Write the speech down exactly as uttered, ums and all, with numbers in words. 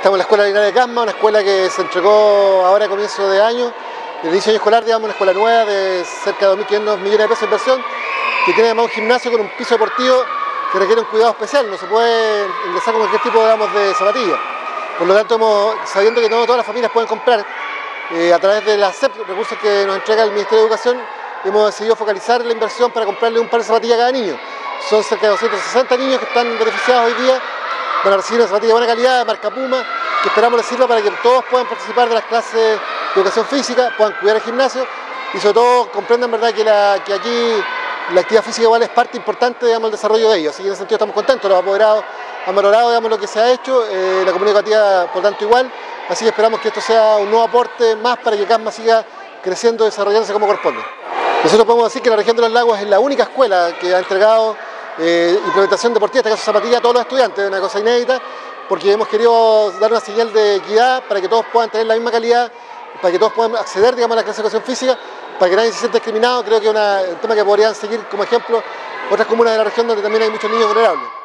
estamos en la Escuela Linares de Casma, una escuela que se entregó ahora a comienzo de año, desde el inicio de año escolar, digamos, una escuela nueva de cerca de dos mil quinientos millones de pesos de inversión, que tiene además un gimnasio con un piso deportivo que requiere un cuidado especial, no se puede ingresar con cualquier tipo, digamos, de zapatilla. Por lo tanto, hemos, sabiendo que no todas las familias pueden comprar, eh, a través de la S E P, recursos que nos entrega el Ministerio de Educación, hemos decidido focalizar la inversión para comprarle un par de zapatillas a cada niño. Son cerca de doscientos sesenta niños que están beneficiados hoy día, van a recibir una zapatilla de buena calidad, de marca Puma, que esperamos les sirva para que todos puedan participar de las clases de educación física, puedan cuidar el gimnasio y sobre todo comprendan, ¿verdad?, que, la, que aquí la actividad física igual es parte importante, digamos, del desarrollo de ellos. Así que en ese sentido estamos contentos, los apoderados han valorado, digamos, lo que se ha hecho, eh, la comunidad educativa por tanto igual, así que esperamos que esto sea un nuevo aporte más para que Casma siga creciendo y desarrollándose como corresponde. Nosotros podemos decir que la región de los lagos es la única escuela que ha entregado eh, implementación deportiva, en este caso zapatilla, a todos los estudiantes, una cosa inédita, porque hemos querido dar una señal de equidad para que todos puedan tener la misma calidad, para que todos puedan acceder, digamos, a la clase de educación física, para que nadie se sienta discriminado. Creo que es una, un tema que podrían seguir como ejemplo otras comunas de la región donde también hay muchos niños vulnerables.